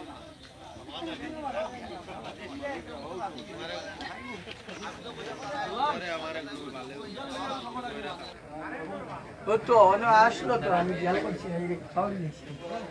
তো অন্য আসলো তো আমি খেয়াল করছি খাওয়া নিয়েছি।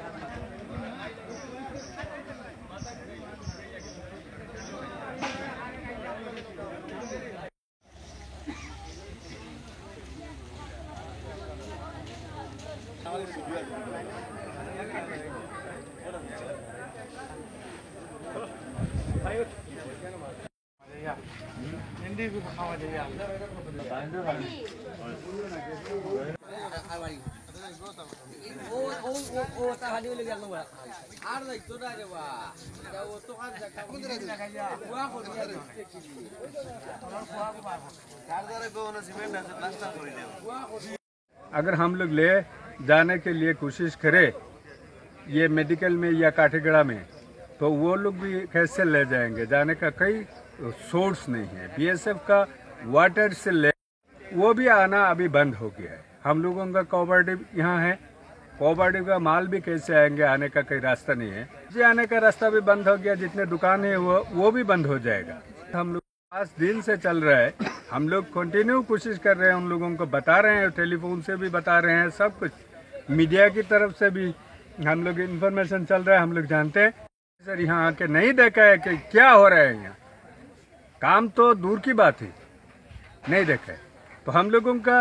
अगर हम लोग ले जाने के लिए कोशिश करें ये मेडिकल में या काठीगढ़ा में, तो वो लोग भी कैसे ले जाएंगे? जाने का कोई सोर्स नहीं है। बीएसएफ का वाटर से ले वो भी आना अभी बंद हो गया है। हम लोगों का कोऑपरेटिव यहाँ है, कोऑपरेटिव का माल भी कैसे आएंगे? आने का कोई रास्ता नहीं है। जी आने का रास्ता भी बंद हो गया, जितने दुकान है वो भी बंद हो जाएगा। हम लोग 5 दिन से चल रहा है, हम लोग कंटिन्यू कोशिश कर रहे हैं, उन लोगों को बता रहे हैं, टेलीफोन से भी बता रहे हैं, सब कुछ मीडिया की तरफ से भी हम लोग इन्फॉर्मेशन चल रहा है, हम लोग जानते हैं। सर यहाँ आके नहीं देखा है कि क्या हो रहा है यहाँ, काम तो दूर की बात है, नहीं देखा है। तो हम लोगों का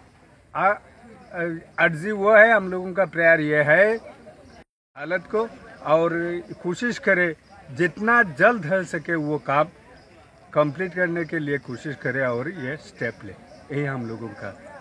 अर्जी वो है, हम लोगों का प्रेयर ये है हालत को, और कोशिश करे जितना जल्द हो सके वो काम कंप्लीट करने के लिए कोशिश करे और ये स्टेप ले, यही हम लोगों का